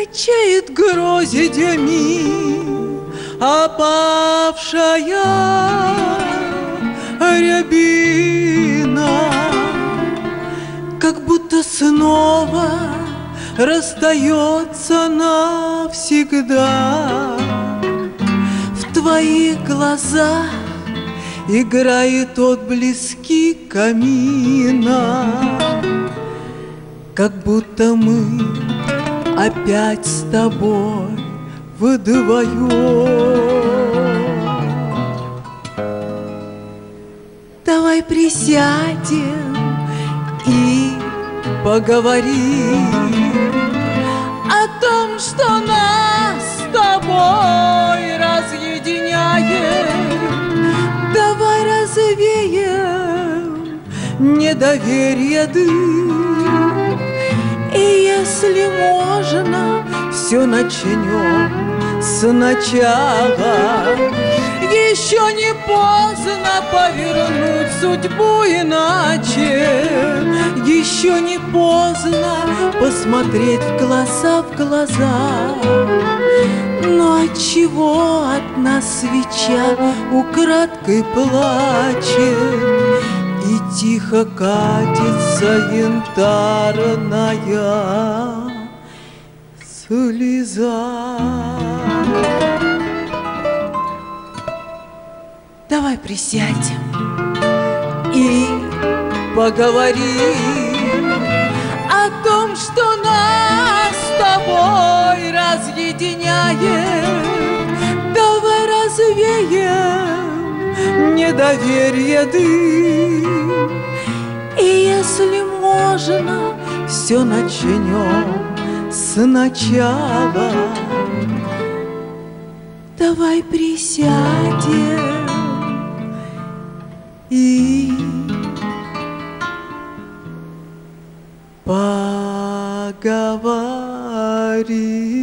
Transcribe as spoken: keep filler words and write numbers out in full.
Качает гроздями опавшая рябина, как будто снова расстается навсегда. В твоих глазах играет отблески камина, как будто мы опять с тобой вдвоем. Давай присядем и поговорим о том, что нас с тобой разъединяет. Давай развеем недоверие дым, и если можно, все начнем сначала. Еще не поздно повернуть судьбу иначе. Еще не поздно посмотреть в глаза в глаза. Но отчего от нас свеча украдкой плачет, и тихо катится янтарная слеза? Давай присядем и поговорим о том, что нас с тобой разъединяет. Давай развеем недоверие дым, и если можно, все начнем сначала. Давай присядем и поговорим.